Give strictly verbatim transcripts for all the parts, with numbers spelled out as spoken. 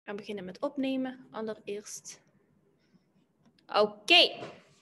gaan beginnen met opnemen, allereerst. Oké. Okay.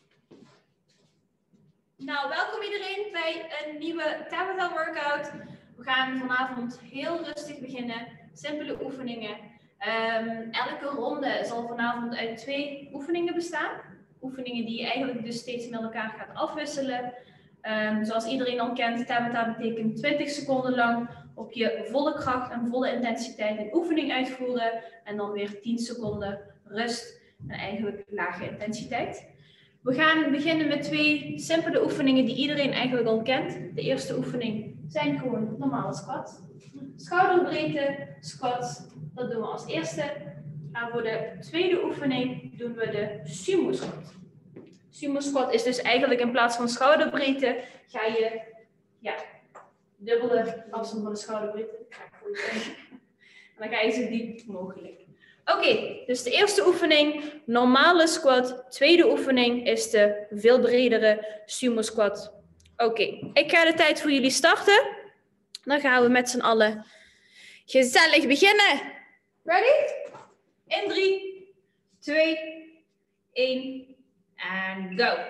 Nou, welkom iedereen bij een nieuwe Tabata workout. We gaan vanavond heel rustig beginnen. Simpele oefeningen. Um, elke ronde zal vanavond uit twee oefeningen bestaan. Oefeningen die je eigenlijk dus steeds met elkaar gaat afwisselen. Um, zoals iedereen al kent, Tabata betekent twintig seconden lang op je volle kracht en volle intensiteit een oefening uitvoeren. En dan weer tien seconden rust en eigenlijk lage intensiteit. We gaan beginnen met twee simpele oefeningen die iedereen eigenlijk al kent. De eerste oefening zijn gewoon normale squats. Schouderbreedte, squats, dat doen we als eerste. En voor de tweede oefening doen we de sumo squat. Sumo squat is dus eigenlijk in plaats van schouderbreedte ga je ja, dubbele afstand van de schouderbreedte. En dan ga je zo diep mogelijk. Oké, okay, dus de eerste oefening, normale squat. Tweede oefening is de veel bredere sumo squat. Oké, okay, ik ga de tijd voor jullie starten. Dan gaan we met z'n allen gezellig beginnen. Ready? In drie, twee, één en go.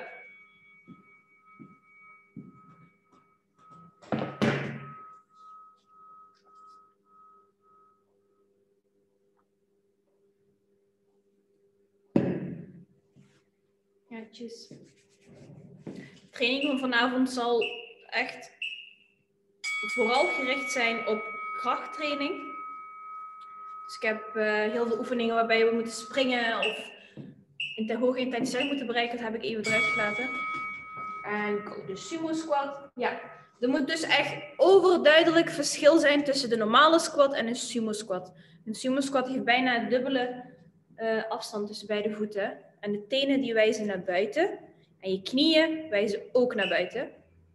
Ja, tjus. De training van vanavond zal echt vooral gericht zijn op krachttraining. Dus ik heb uh, heel veel oefeningen waarbij we moeten springen of een hoge intensiteit moeten bereiken. Dat heb ik even eruit gelaten. En de sumo squat. Ja, er moet dus echt overduidelijk verschil zijn tussen de normale squat en een sumo squat. Een sumo squat heeft bijna een dubbele uh, afstand tussen beide voeten. En de tenen die wijzen naar buiten. En je knieën wijzen ook naar buiten.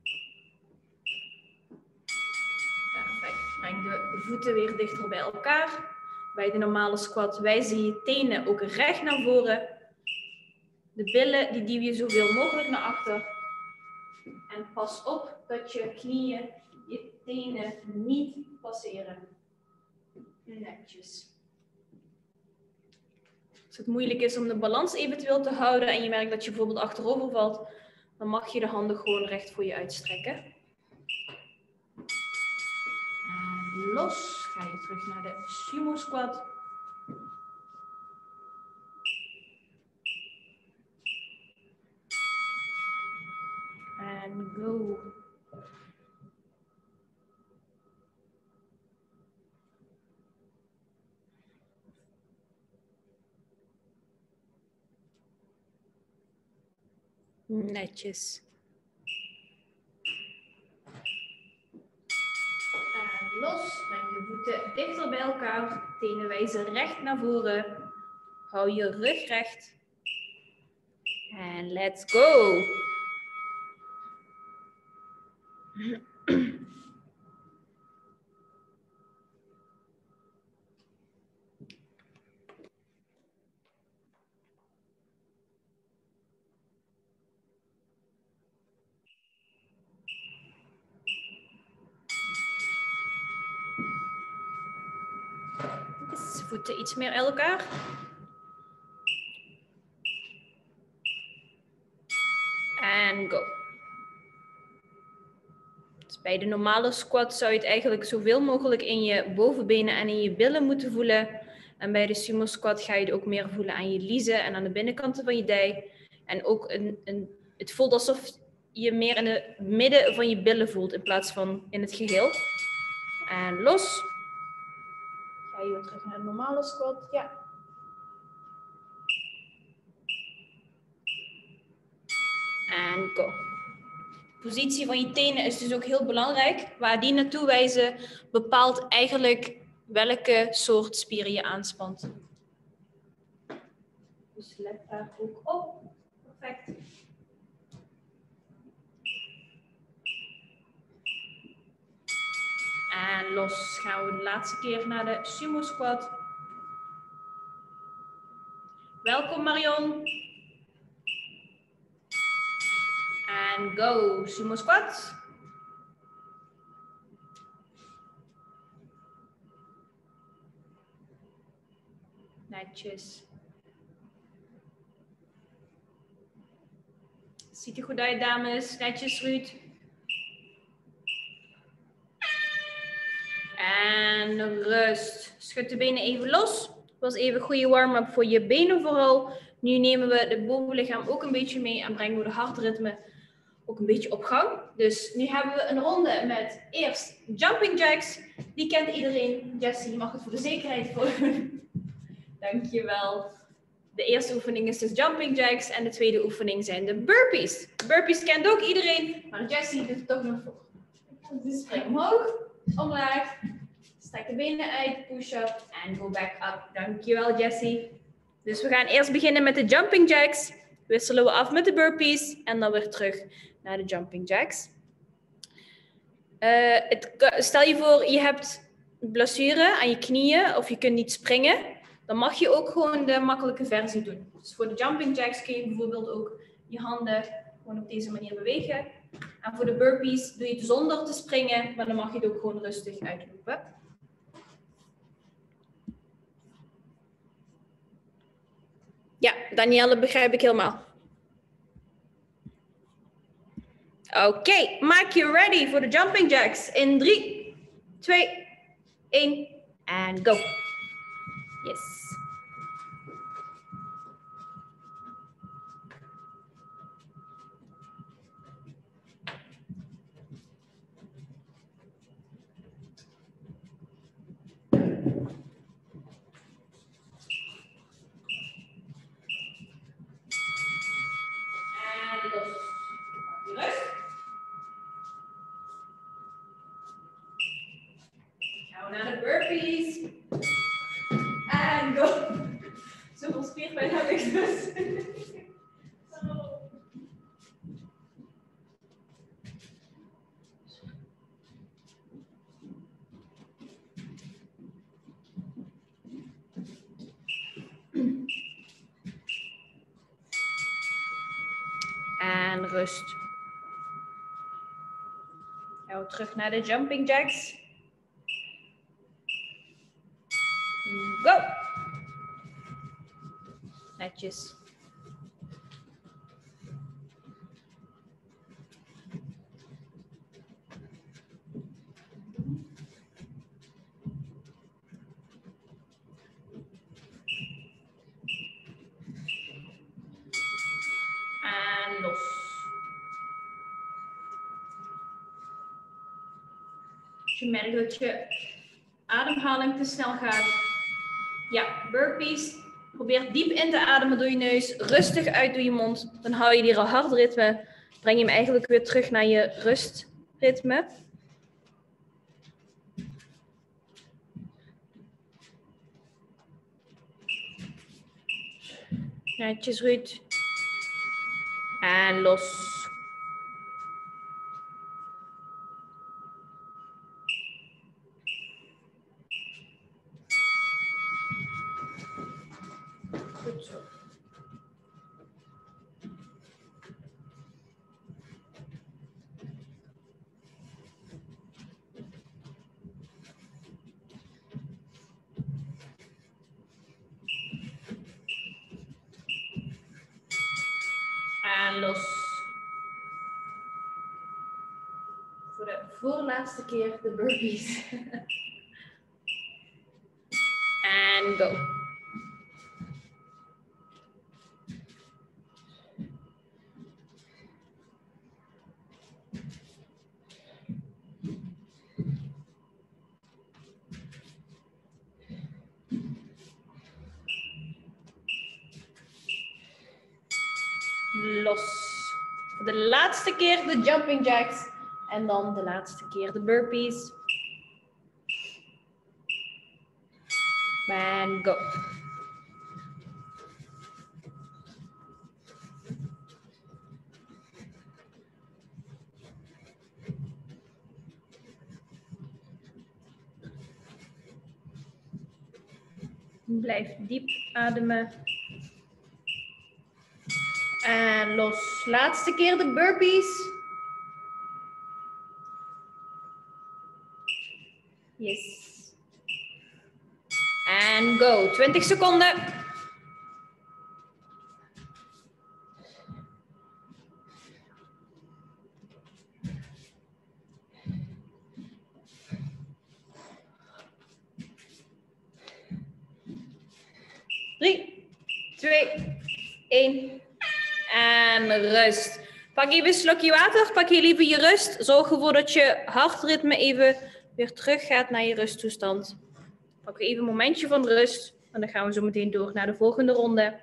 Perfect. Breng de voeten weer dichter bij elkaar. Bij de normale squat wijzen je tenen ook recht naar voren. De billen die duw je zoveel mogelijk naar achter. En pas op dat je knieën je tenen niet passeren. Netjes. Als het moeilijk is om de balans eventueel te houden en je merkt dat je bijvoorbeeld achterover valt, dan mag je de handen gewoon recht voor je uitstrekken. En los. Ga je terug naar de sumo squat. En go. Netjes. En los. Breng de voeten dichter bij elkaar. Tenen wijzen recht naar voren. Hou je rug recht. En let's go. Voeten iets meer uit elkaar. En go. Dus bij de normale squat zou je het eigenlijk zoveel mogelijk in je bovenbenen en in je billen moeten voelen. En bij de sumo squat ga je het ook meer voelen aan je liezen en aan de binnenkant van je dij. En ook een, een, het voelt alsof je meer in het midden van je billen voelt in plaats van in het geheel. En los. Ga je weer terug naar de normale squat. Ja. En go. De positie van je tenen is dus ook heel belangrijk. Waar die naartoe wijzen bepaalt eigenlijk welke soort spieren je aanspant. Dus let daar ook op. Perfect. En los. Gaan we de laatste keer naar de sumo squat. Welkom Marion. En go. Sumo squat. Netjes. Ziet er goed uit, dames. Netjes, Ruud. En rust. Schud de benen even los. Dat was even een goede warm-up voor je benen vooral. Nu nemen we het bovenlichaam ook een beetje mee en brengen we de hartritme ook een beetje op gang. Dus nu hebben we een ronde met eerst jumping jacks. Die kent iedereen. Jessie, je mag het voor de zekerheid volgen. Dankjewel. De eerste oefening is dus jumping jacks en de tweede oefening zijn de burpees. Burpees kent ook iedereen, maar Jessie doet het toch nog voor. Dus spring omhoog, omlaag, strek de benen uit, push-up en go back up. Dankjewel Jessie. Dus we gaan eerst beginnen met de jumping jacks. Wisselen we af met de burpees en dan weer terug naar de jumping jacks. Uh, het, stel je voor je hebt een blessure aan je knieën of je kunt niet springen. Dan mag je ook gewoon de makkelijke versie doen. Dus voor de jumping jacks kun je bijvoorbeeld ook je handen gewoon op deze manier bewegen. En voor de burpees doe je het zonder te springen, maar dan mag je het ook gewoon rustig uitlopen. Ja, Danielle, begrijp ik helemaal. Oké, okay, maak je ready voor de jumping jacks. In drie, twee, één en go. Yes. En rust. Gaan we terug naar de jumping jacks. Go! Netjes. En los. Als je merkt dat je ademhaling te snel gaat. Ja, burpees. Probeer diep in te ademen door je neus. Rustig uit door je mond. Dan hou je die hartritme. Breng je hem eigenlijk weer terug naar je rustritme. Netjes, Ruud. En los. Goed zo. En los. Voor de voorlaatste keer de burpees. En go. Los. Voor de laatste keer de jumping jacks. En dan de laatste keer de burpees. En go. Blijf diep ademen. En los. Laatste keer de burpees. Yes. En go. twintig seconden. drie, twee, één. En rust. Pak even een slokje water. Pak heel even je rust. Zorg ervoor dat je hartritme even weer terug gaat naar je rusttoestand. Pak even een momentje van rust. En dan gaan we zo meteen door naar de volgende ronde.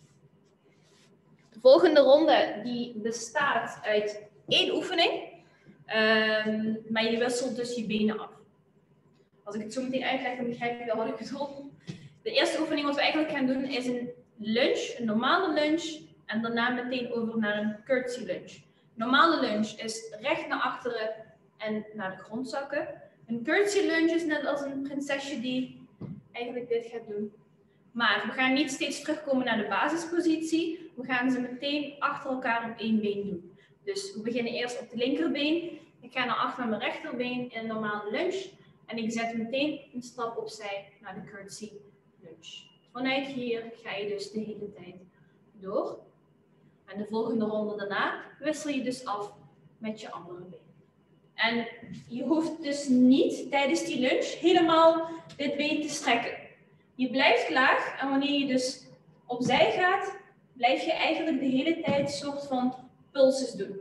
De volgende ronde die bestaat uit één oefening. Um, maar je wisselt dus je benen af. Als ik het zo meteen uitleg, dan begrijp je wel wat ik bedoel. De eerste oefening wat we eigenlijk gaan doen is een lunge, een normale lunge. En daarna meteen over naar een curtsy lunge. Normale lunge is recht naar achteren en naar de grond zakken. Een curtsy lunge is net als een prinsesje die eigenlijk dit gaat doen. Maar we gaan niet steeds terugkomen naar de basispositie. We gaan ze meteen achter elkaar op één been doen. Dus we beginnen eerst op de linkerbeen. Ik ga naar achter naar mijn rechterbeen in een normale lunge. En ik zet meteen een stap opzij naar de curtsy lunge. Vanuit hier ga je dus de hele tijd door. En de volgende ronde daarna wissel je dus af met je andere been. En je hoeft dus niet tijdens die lunge helemaal dit been te strekken. Je blijft laag en wanneer je dus opzij gaat, blijf je eigenlijk de hele tijd een soort van pulses doen.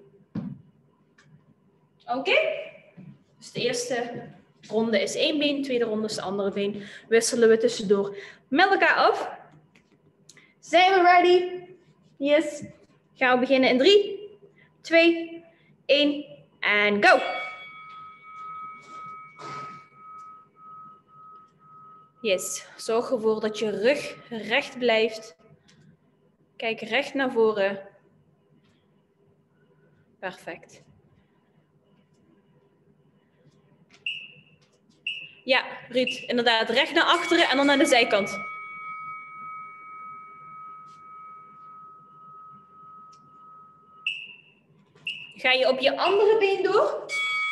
Oké? Okay? Dus de eerste ronde is één been, de tweede ronde is de andere been. Wisselen we tussendoor met elkaar af. Zijn we ready? Yes. Gaan we beginnen in drie, twee, één en go! Yes. Zorg ervoor dat je rug recht blijft. Kijk recht naar voren. Perfect. Ja, Ruud, inderdaad. Recht naar achteren en dan naar de zijkant. Ga je op je andere been door?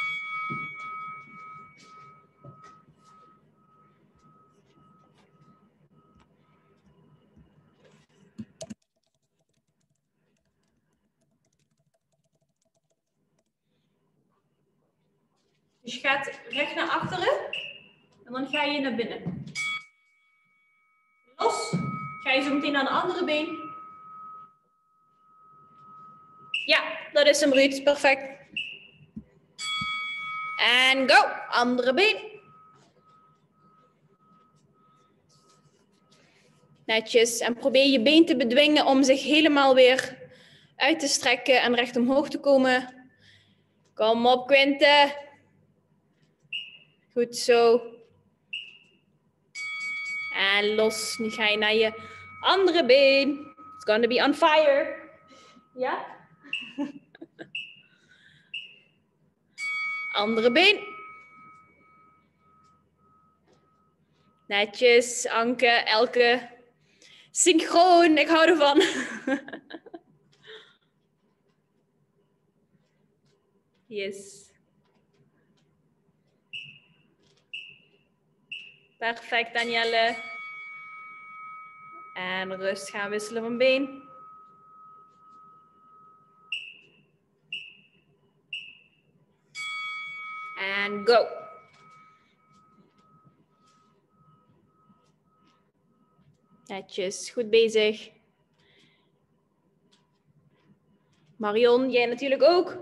Dus je gaat recht naar achteren en dan ga je naar binnen. Los. Ga je zo meteen naar de andere been. Ja, dat is hem, Ruud. Perfect. En go. Andere been. Netjes. En probeer je been te bedwingen om zich helemaal weer uit te strekken en recht omhoog te komen. Kom op, Quinte. Goed zo. En los. Nu ga je naar je andere been. It's gonna be on fire. Ja? Andere been. Netjes, Anke, Elke. Synchroon, ik hou ervan. Yes. Perfect, Danielle. En rust, gaan wisselen van been. En go. Netjes, goed bezig. Marion, jij natuurlijk ook.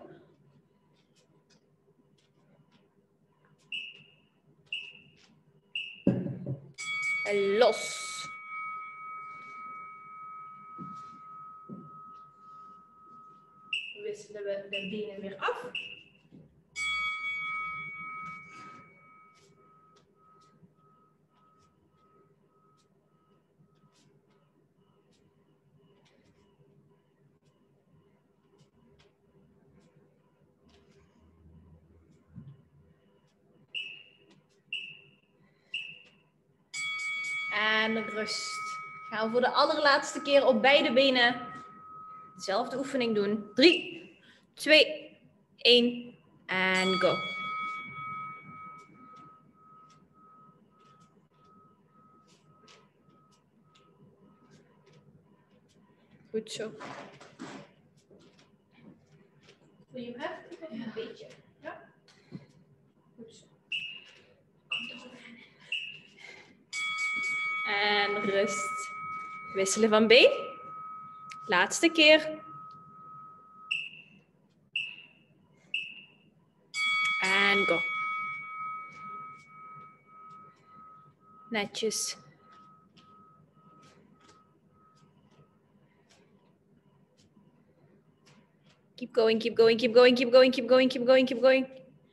En los. Wisselen we de benen weer af. En rust. Gaan we voor de allerlaatste keer op beide benen dezelfde oefening doen. drie, twee, één en go. Goed zo. Voel je hem heftig? Een beetje. Ja? Goed zo. Komt er overheen. En rust. Wisselen van been. Laatste keer. En go. Netjes. Keep going, keep going, keep going, keep going, keep going, keep going, keep going.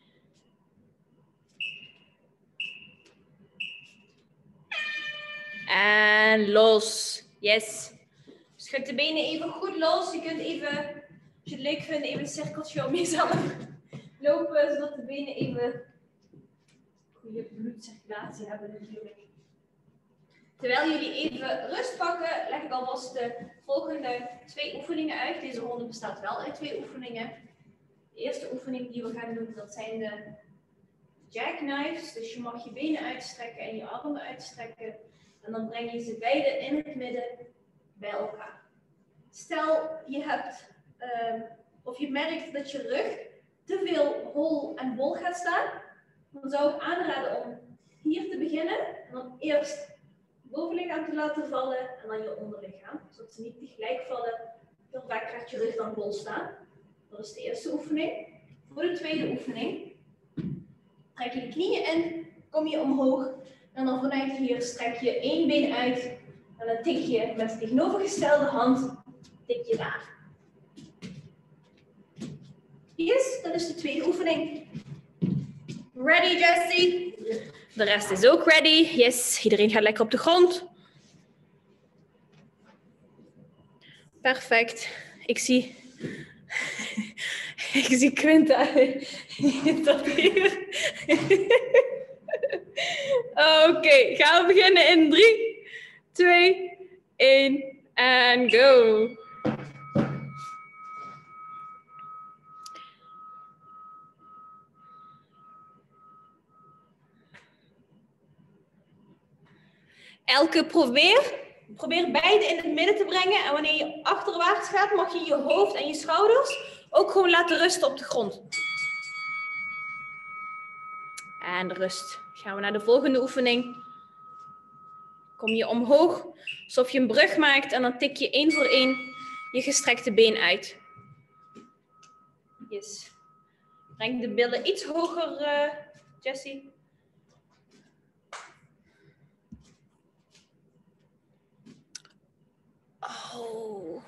En los. Yes. Schud de benen even goed los. Je kunt even, als je het leuk vindt, even een cirkeltje om jezelf lopen, zodat de benen even goede bloedcirculatie hebben natuurlijk. Terwijl jullie even rust pakken, leg ik alvast de volgende twee oefeningen uit. Deze ronde bestaat wel uit twee oefeningen. De eerste oefening die we gaan doen, dat zijn de jackknives. Dus je mag je benen uitstrekken en je armen uitstrekken. En dan breng je ze beide in het midden bij elkaar. Stel je hebt, uh, of je merkt dat je rug te veel hol en bol gaat staan. Dan zou ik aanraden om hier te beginnen. En dan eerst bovenlichaam te laten vallen en dan je onderlichaam. Zodat ze niet tegelijk vallen. Heel vaak gaat je rug dan bol staan. Dat is de eerste oefening. Voor de tweede oefening trek je de knieën in, kom je omhoog. En dan vanuit hier strek je één been uit. En dan tik je met de tegenovergestelde hand tik je daar. Yes, dat is de tweede oefening. Ready, Jessie? De rest is ook ready. Yes, iedereen gaat lekker op de grond. Perfect. Ik zie... Ik zie Quinta. Dat hier. Oké, okay, gaan we beginnen in drie, twee, één en go. Elke probeer, probeer beide in het midden te brengen. En wanneer je achterwaarts gaat, mag je je hoofd en je schouders ook gewoon laten rusten op de grond. En rust. Gaan we naar de volgende oefening. Kom je omhoog, alsof je een brug maakt. En dan tik je één voor één je gestrekte been uit. Yes. Breng de billen iets hoger, uh, Jessie. Oh.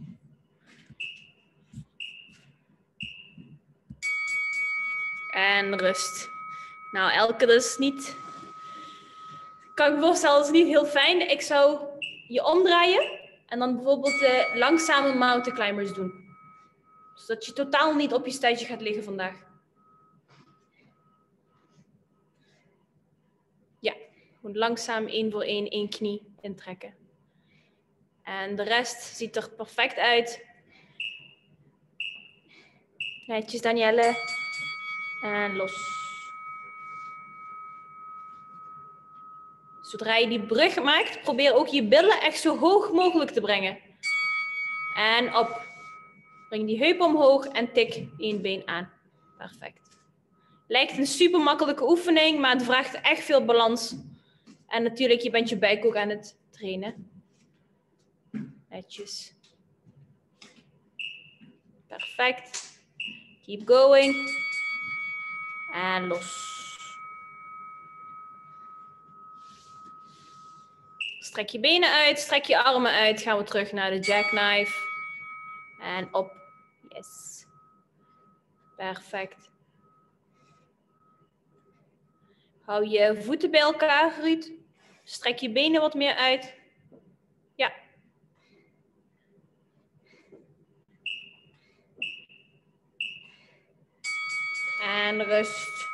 En rust. Nou, elke dus niet... Kan ik me voorstellen, dat is niet heel fijn. Ik zou je omdraaien en dan bijvoorbeeld de langzame mountain climbers doen. Zodat je totaal niet op je stuitje gaat liggen vandaag. Ja, gewoon langzaam één voor één, één knie intrekken. En de rest ziet er perfect uit. Netjes, Danielle. En los. Zodra je die brug maakt, probeer ook je billen echt zo hoog mogelijk te brengen. En op. Breng die heup omhoog en tik één been aan. Perfect. Lijkt een super makkelijke oefening, maar het vraagt echt veel balans. En natuurlijk, je bent je buik ook aan het trainen. Netjes. Perfect. Keep going. En los. Strek je benen uit, strek je armen uit. Gaan we terug naar de jackknife. En op. Yes. Perfect. Hou je voeten bij elkaar, Ruud. Strek je benen wat meer uit. Ja. En rust.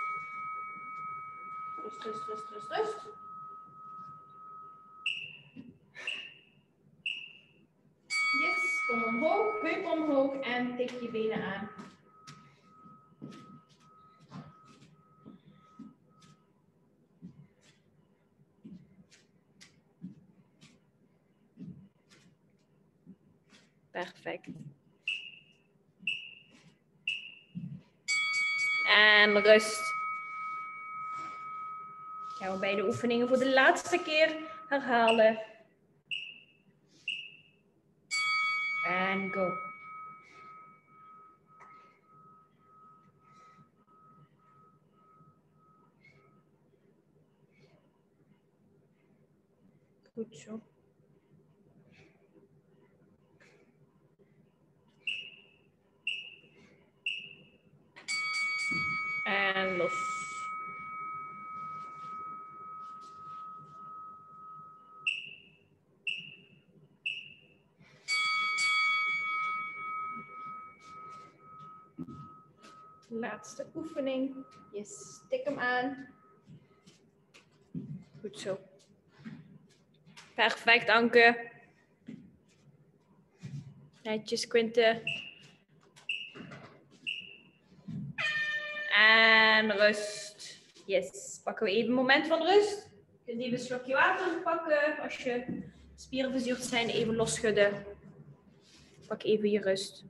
Rust, rust, rust, rust, rust. Yes, kom omhoog, heup omhoog en tik je benen aan. Perfect. En rust. Gaan we beide oefeningen voor de laatste keer herhalen. En go. Goed zo. En los. Laatste oefening. Je stikt hem aan. Goed zo. Perfect, Anke. Netjes, Quinte. En rust. Yes. Pakken we even een moment van rust. Je kunt even een slokje water pakken. Als je spieren verzuurd zijn, even losschudden. Pak even je rust.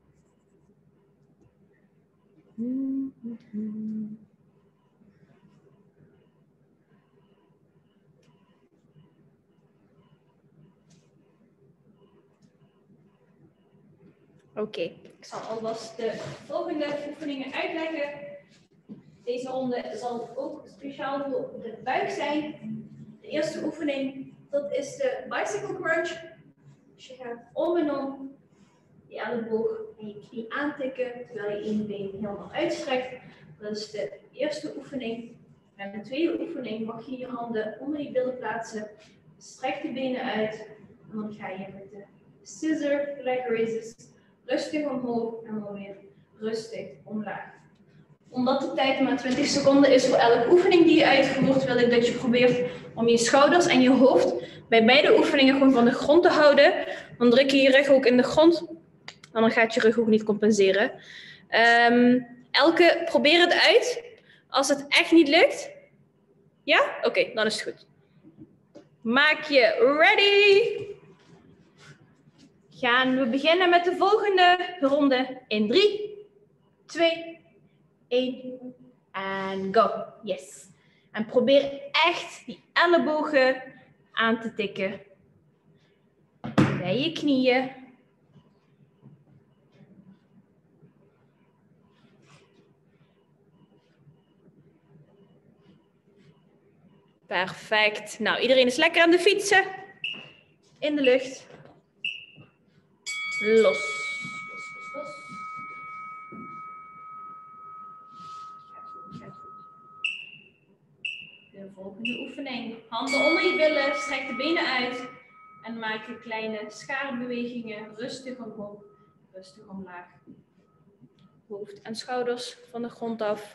Oké, okay. Ik zal alvast de volgende oefeningen uitleggen. Deze ronde zal ook speciaal voor de buik zijn. De eerste oefening, dat is de bicycle crunch. Dus je gaat om en om je elleboog en je knie aantikken, terwijl je één been helemaal uitstrekt. Dat is de eerste oefening. En de tweede oefening mag je je handen onder je billen plaatsen. Strek de benen uit. En dan ga je met de scissor leg raises rustig omhoog en dan weer rustig omlaag. Omdat de tijd maar twintig seconden is voor elke oefening die je uitvoert, wil ik dat je probeert om je schouders en je hoofd bij beide oefeningen gewoon van de grond te houden. Dan druk je je rug ook in de grond. En dan gaat je rug ook niet compenseren. Um, elke, probeer het uit. Als het echt niet lukt. Ja? Oké, okay, dan is het goed. Maak je ready. Gaan we beginnen met de volgende ronde in drie, twee, één en go. Yes. En probeer echt die ellebogen aan te tikken. Bij je knieën. Perfect. Nou, iedereen is lekker aan de fietsen. In de lucht. Los. Los, los, los. Gaat goed, gaat goed. De volgende oefening. Handen onder je billen, strek de benen uit. En maak je kleine schaarbewegingen. Rustig omhoog, rustig omlaag. Hoofd en schouders van de grond af.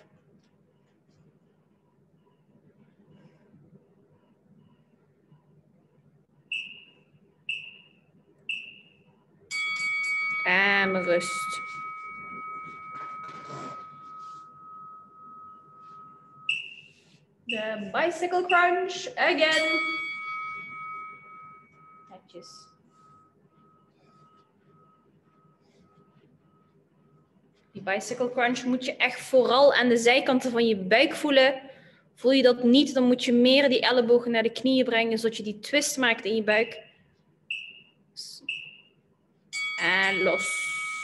En rust. De bicycle crunch again. Netjes. Die bicycle crunch moet je echt vooral aan de zijkanten van je buik voelen. Voel je dat niet, dan moet je meer die ellebogen naar de knieën brengen, zodat je die twist maakt in je buik. En los.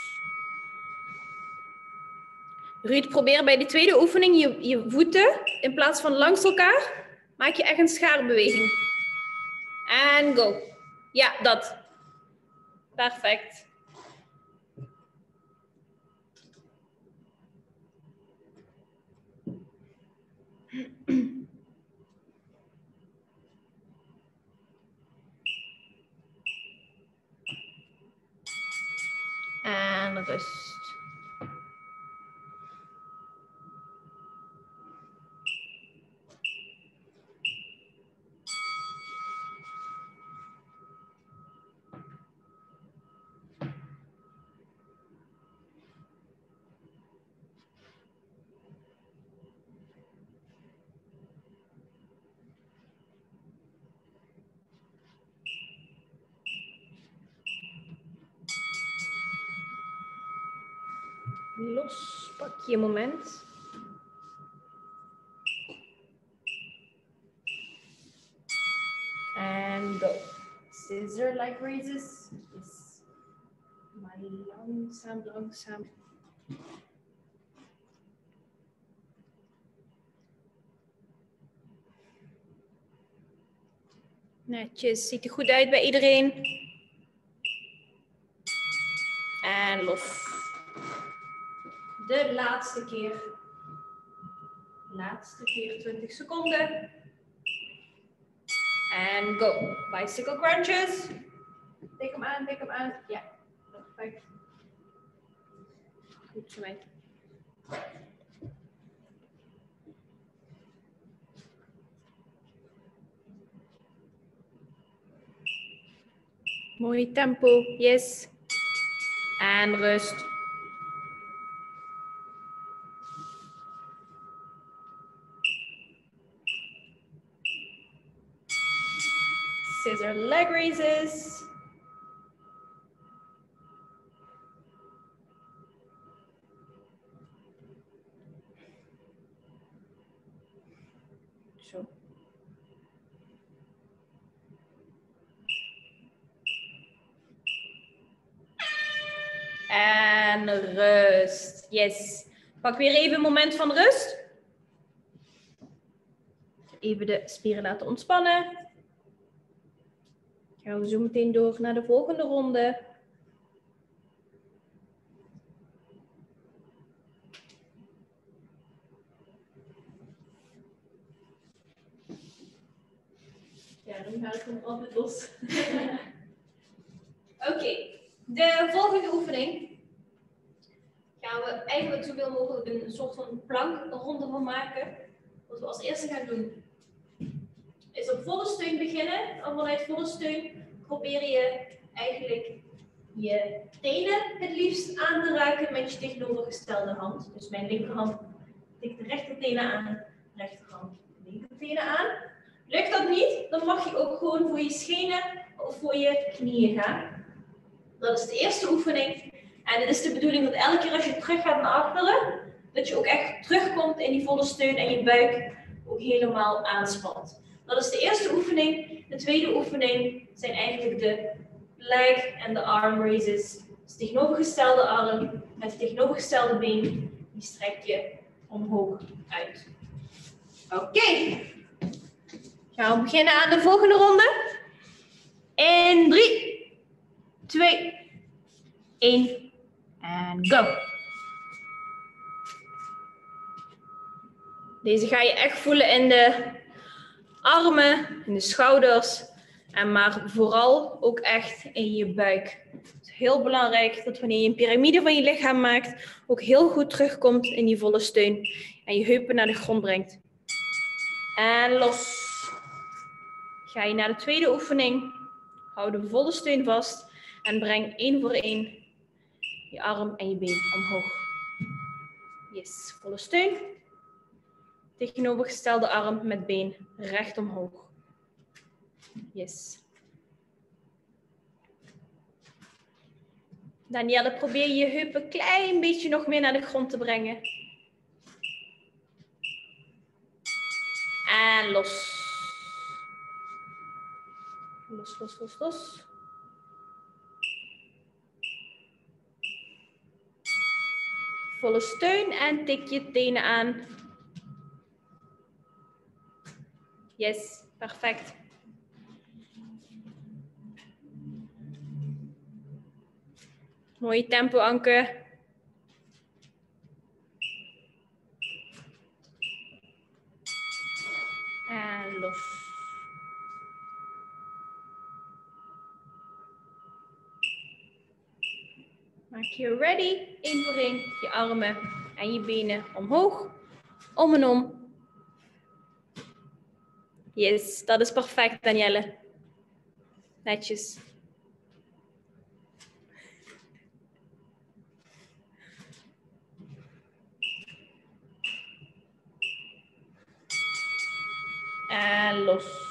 Ruud, probeer bij de tweede oefening je, je voeten, in plaats van langs elkaar, maak je echt een schaarbeweging. En go. Ja, dat. Perfect. En rust. Los, pak je moment. And go. Scissor leg raises. Yes. Maar langzaam, langzaam. Netjes, ziet er goed uit bij iedereen. En los. De laatste keer. Laatste keer twintig seconden. En go. Bicycle crunches. Tik hem aan, tik hem aan. Ja, perfect. Goed zo mee. Mooi tempo, yes. En rust. Scissor leg raises. Zo. En rust. Yes. Pak weer even een moment van rust. Even de spieren laten ontspannen. Gaan we zo meteen door naar de volgende ronde. Ja, dan ga ik hem altijd los. Oké, okay. De volgende oefening gaan we eigenlijk zoveel mogelijk een soort van plankronde van maken. Wat we als eerste gaan doen is op volle steun beginnen. En vanuit volle steun probeer je eigenlijk je tenen het liefst aan te raken met je tegenovergestelde hand. Dus mijn linkerhand tikt de rechtertenen aan, rechterhand de linkertenen aan. Lukt dat niet, dan mag je ook gewoon voor je schenen of voor je knieën gaan. Dat is de eerste oefening. En het is de bedoeling dat elke keer als je terug gaat naar achteren, dat je ook echt terugkomt in die volle steun en je buik ook helemaal aanspant. Dat is de eerste oefening. De tweede oefening zijn eigenlijk de leg en de arm raises. Dus de tegenovergestelde arm met het tegenovergestelde been, die strek je omhoog uit. Oké. Okay. Gaan we beginnen aan de volgende ronde. In drie, twee, één en go. Deze ga je echt voelen in de armen, in de schouders. En maar vooral ook echt in je buik. Het is heel belangrijk dat wanneer je een piramide van je lichaam maakt, ook heel goed terugkomt in die volle steun. En je heupen naar de grond brengt. En los. Ga je naar de tweede oefening. Hou de volle steun vast. En breng één voor één je arm en je been omhoog. Yes, volle steun. Tegenovergestelde arm met been recht omhoog. Yes. Danielle, probeer je heupen een klein beetje nog meer naar de grond te brengen. En los. Los, los, los, los. Volle steun en tik je tenen aan. Yes, perfect. Mooi tempo, Anke. En los. Maak je ready. Eén voor één. Je armen en je benen omhoog. Om en om. Yes, dat is perfect, Danielle. Netjes. En los.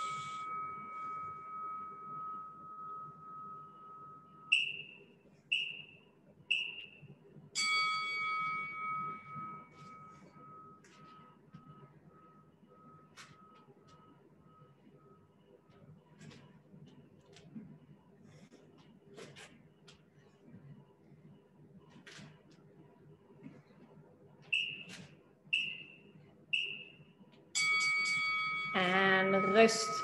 rust.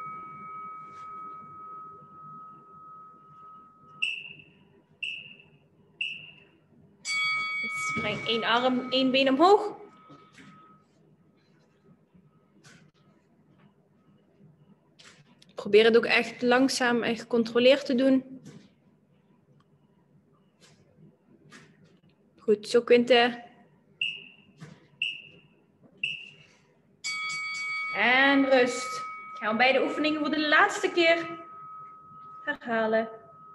Breng één arm, één been omhoog. Probeer het ook echt langzaam en gecontroleerd te doen. Goed, zo Quinte. En rust. Gaan we beide oefeningen voor de laatste keer herhalen.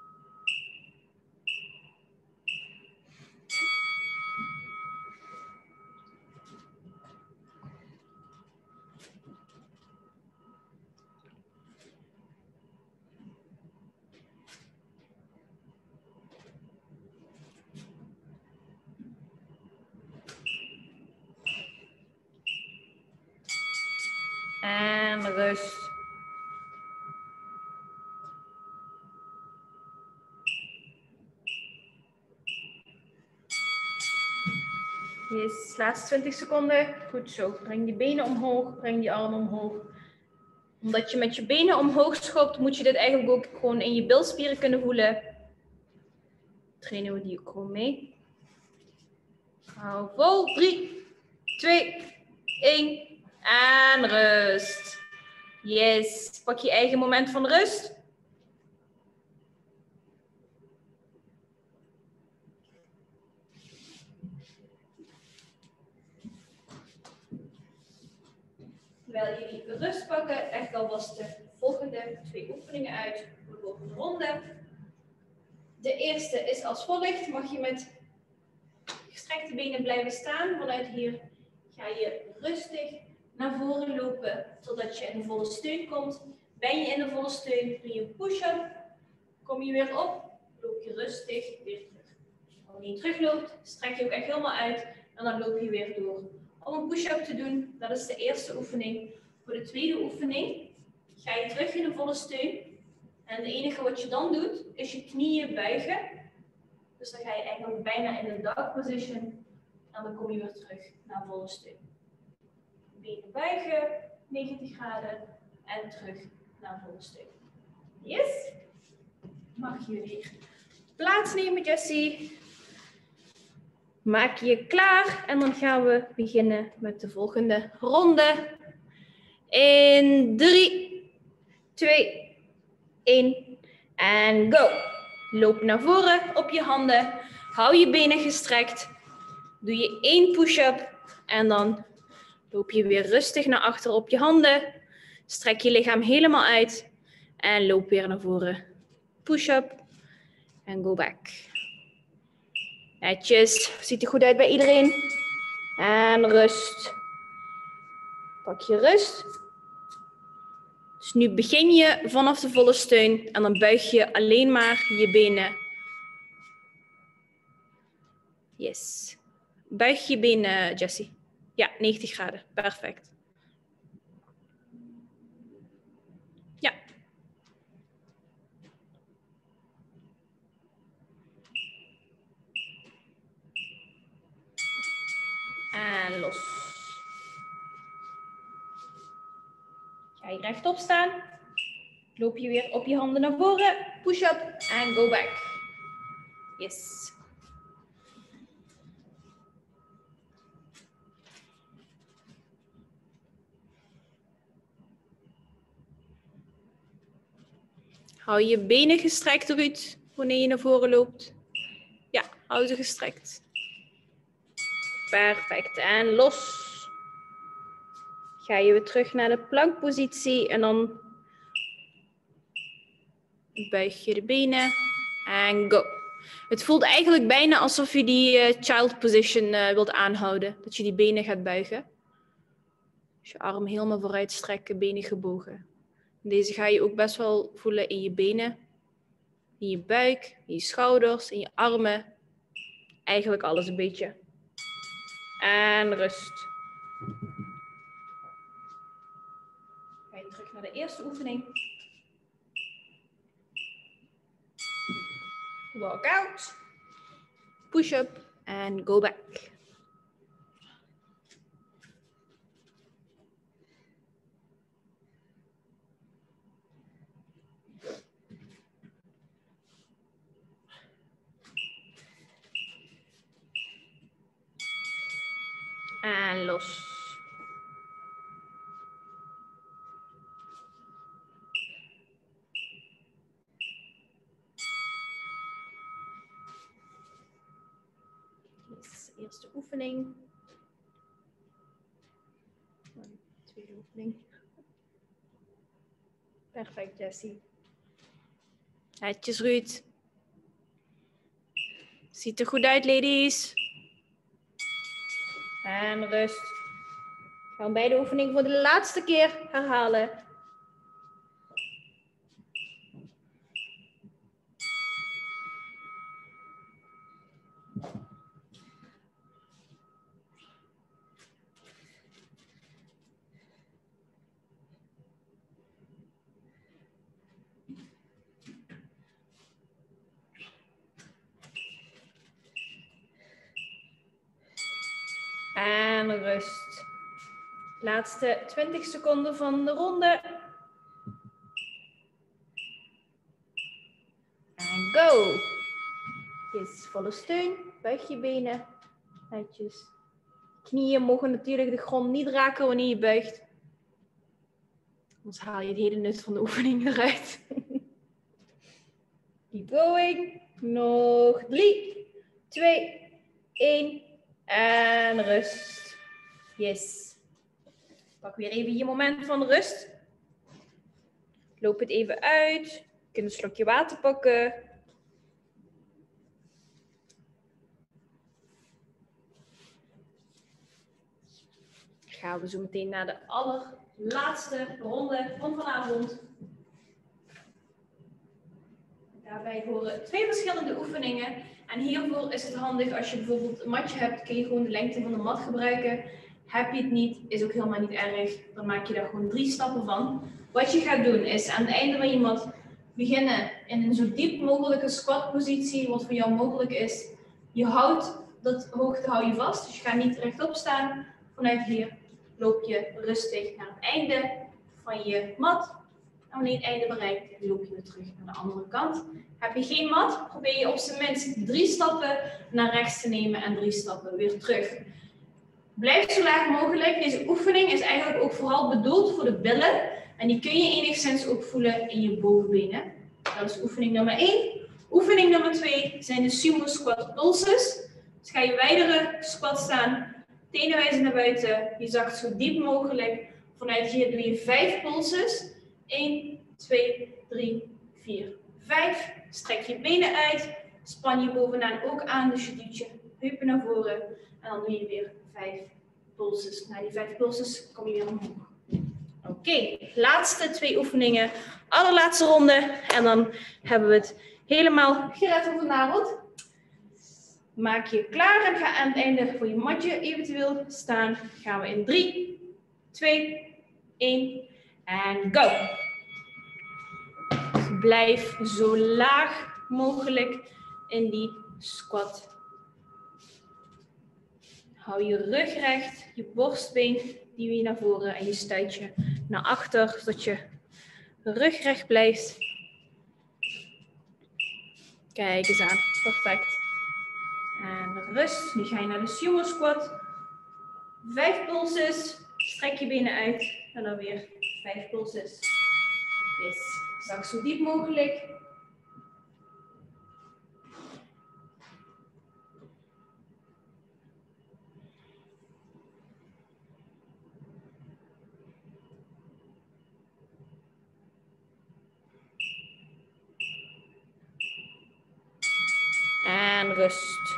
En rust. Yes, laatste twintig seconden. Goed zo. Breng die benen omhoog, breng die armen omhoog. Omdat je met je benen omhoog schopt, moet je dit eigenlijk ook gewoon in je bilspieren kunnen voelen. Trainen we die ook gewoon mee. Hou vol. drie, twee, één. En rust. Yes. Pak je eigen moment van rust. Terwijl jullie rust pakken, leg ik alvast de volgende twee oefeningen uit voor de volgende ronde. De eerste is als volgt. Mag je met gestrekte benen blijven staan. Vanuit hier ga je rustig naar voren lopen totdat je in de volle steun komt. Ben je in de volle steun, doe je een push-up. Kom je weer op, loop je rustig weer terug. Wanneer je terugloopt, strek je ook echt helemaal uit en dan loop je weer door. Om een push-up te doen, dat is de eerste oefening. Voor de tweede oefening ga je terug in de volle steun. En het enige wat je dan doet, is je knieën buigen. Dus dan ga je eigenlijk bijna in de dog position. En dan kom je weer terug naar volle steun. Benen buigen, negentig graden. En terug naar volle steun. Yes? Mag je weer plaatsnemen, Jessie. Maak je klaar. En dan gaan we beginnen met de volgende ronde. In drie, twee, één. En go. Loop naar voren op je handen. Hou je benen gestrekt. Doe je één push-up. En dan loop je weer rustig naar achter op je handen. Strek je lichaam helemaal uit. En loop weer naar voren. Push-up. En go back. Netjes. Ziet er goed uit bij iedereen. En rust. Pak je rust. Dus nu begin je vanaf de volle steun. En dan buig je alleen maar je benen. Yes. Buig je benen, Jessie. Ja, negentig graden. Perfect. Ja. En los. Ga je rechtop staan. Loop je weer op je handen naar voren. Push up en go back. Yes. Hou je benen gestrekt, Ruud, wanneer je naar voren loopt. Ja, hou ze gestrekt. Perfect. En los. Ga je weer terug naar de plankpositie en dan buig je de benen en go. Het voelt eigenlijk bijna alsof je die uh, child position uh, wilt aanhouden. Dat je die benen gaat buigen. Dus je arm helemaal vooruit strekken, benen gebogen. Deze ga je ook best wel voelen in je benen, in je buik, in je schouders, in je armen. Eigenlijk alles een beetje. En rust. Ga je terug naar de eerste oefening. Walk out. Push up en go back. los. Yes, eerste oefening. Dan tweede oefening. Perfect, Jessie. Hetjes, Ruud. Ziet er goed uit, ladies. En rust. Gaan we beide oefeningen voor de laatste keer herhalen. En rust. Laatste twintig seconden van de ronde. En go. Yes, volle steun. Buig je benen. Netjes. Knieën mogen natuurlijk de grond niet raken wanneer je buigt. Anders haal je het hele nut van de oefening eruit. Keep going. Nog drie, twee, één. En rust. Yes. Pak weer even je moment van rust. Loop het even uit. Je kunt een slokje water pakken. Gaan we zo meteen naar de allerlaatste ronde van vanavond. Daarbij horen twee verschillende oefeningen. En hiervoor is het handig als je bijvoorbeeld een matje hebt, kun je gewoon de lengte van de mat gebruiken. Heb je het niet, is ook helemaal niet erg. Dan maak je daar gewoon drie stappen van. Wat je gaat doen is aan het einde van je mat beginnen in een zo diep mogelijke squatpositie, wat voor jou mogelijk is. Je houdt dat hoogte hou je vast, dus je gaat niet rechtop staan. Vanuit hier loop je rustig naar het einde van je mat. En wanneer je het einde bereikt, loop je weer terug naar de andere kant. Heb je geen mat, probeer je op zijn minst drie stappen naar rechts te nemen en drie stappen weer terug. Blijf zo laag mogelijk. Deze oefening is eigenlijk ook vooral bedoeld voor de billen. En die kun je enigszins ook voelen in je bovenbenen. Dat is oefening nummer één. Oefening nummer twee zijn de sumo squat pulses. Dus ga je wijdere squat staan, tenen wijzen naar buiten. Je zakt zo diep mogelijk. Vanuit hier doe je vijf pulses. één, twee, drie, vier, vijf. Strek je benen uit. Span je bovenaan ook aan. Dus je duwt je heupen naar voren. En dan doe je weer vijf pulses. Na die vijf pulses kom je weer omhoog. Oké, okay. Laatste twee oefeningen. Allerlaatste ronde. En dan hebben we het helemaal gered voor vanavond. Maak je klaar en ga aan het einde voor je matje eventueel staan. Gaan we in drie, twee, één en go. Dus blijf zo laag mogelijk in die squat. Hou je rug recht, je borstbeen duw je naar voren en je stuit je naar achter, zodat je rug recht blijft. Kijk eens aan, perfect. En rust, nu ga je naar de sumo squat. Vijf pulses, strek je benen uit en dan weer vijf pulses. Yes, zak zo diep mogelijk. En rust.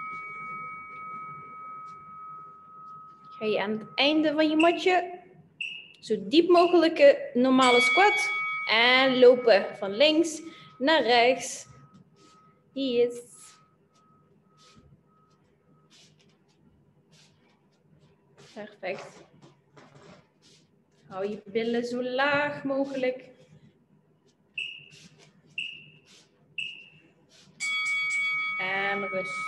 Ga je aan het einde van je matje zo diep mogelijke normale squat. En lopen van links naar rechts. Yes. Perfect. Hou je billen zo laag mogelijk. En rust.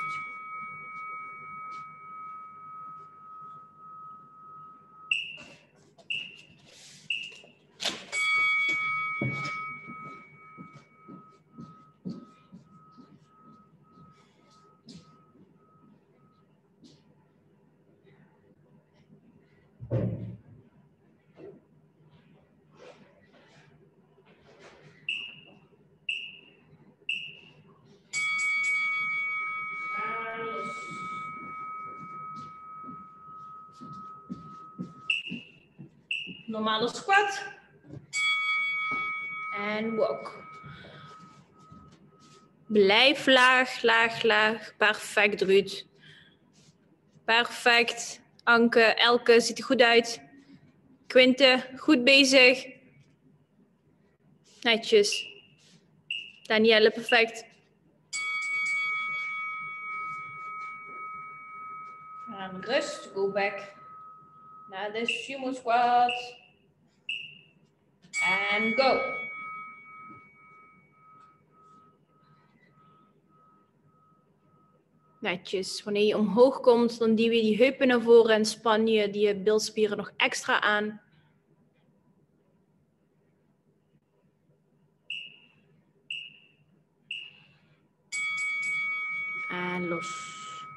Normale squat. En walk. Blijf laag, laag, laag. Perfect, Ruud. Perfect. Anke, Elke, ziet er goed uit. Quinte, goed bezig. Netjes. Danielle, perfect. En rust, go back naar de sumo squat. En go. Netjes. Wanneer je omhoog komt, dan duw je die heupen naar voren en span je die bilspieren nog extra aan. En los.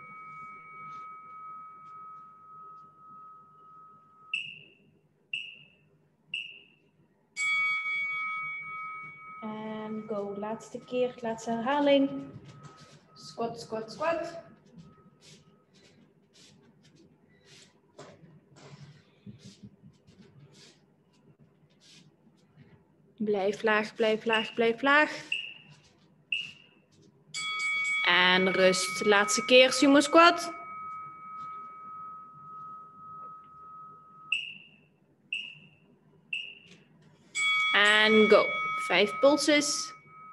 En go. Laatste keer, laatste herhaling. Squat, squat, squat. Blijf laag, blijf laag, blijf laag. En rust. Laatste keer, sumo squat. En go. Vijf pulses.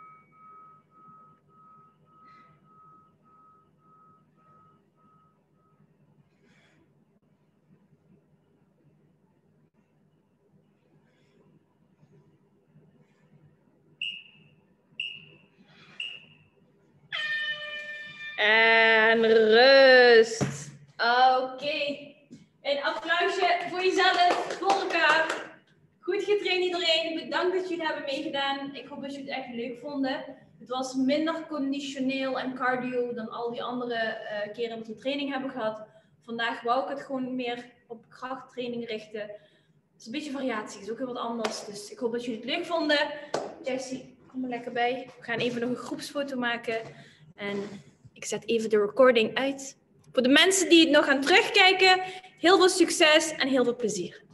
En rust. Oké. Okay. Een applausje voor jezelf, voor elkaar. Goed getraind iedereen. Bedankt dat jullie hebben meegedaan. Ik hoop dat jullie het echt leuk vonden. Het was minder conditioneel en cardio dan al die andere uh, keren dat we training hebben gehad. Vandaag wou ik het gewoon meer op krachttraining richten. Het is een beetje variatie, het is ook heel wat anders. Dus ik hoop dat jullie het leuk vonden. Jessie, kom er lekker bij. We gaan even nog een groepsfoto maken. En ik zet even de recording uit. Voor de mensen die het nog gaan terugkijken, heel veel succes en heel veel plezier.